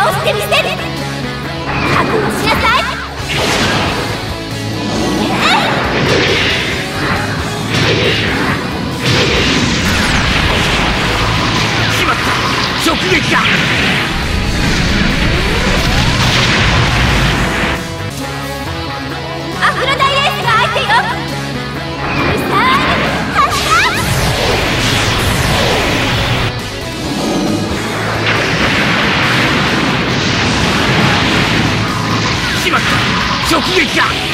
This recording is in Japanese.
倒してみせる。覚悟しなさい。 しまった、直撃だ。 アフロダイエースが相手よ。ミサイル発射。 しまった、直撃だ。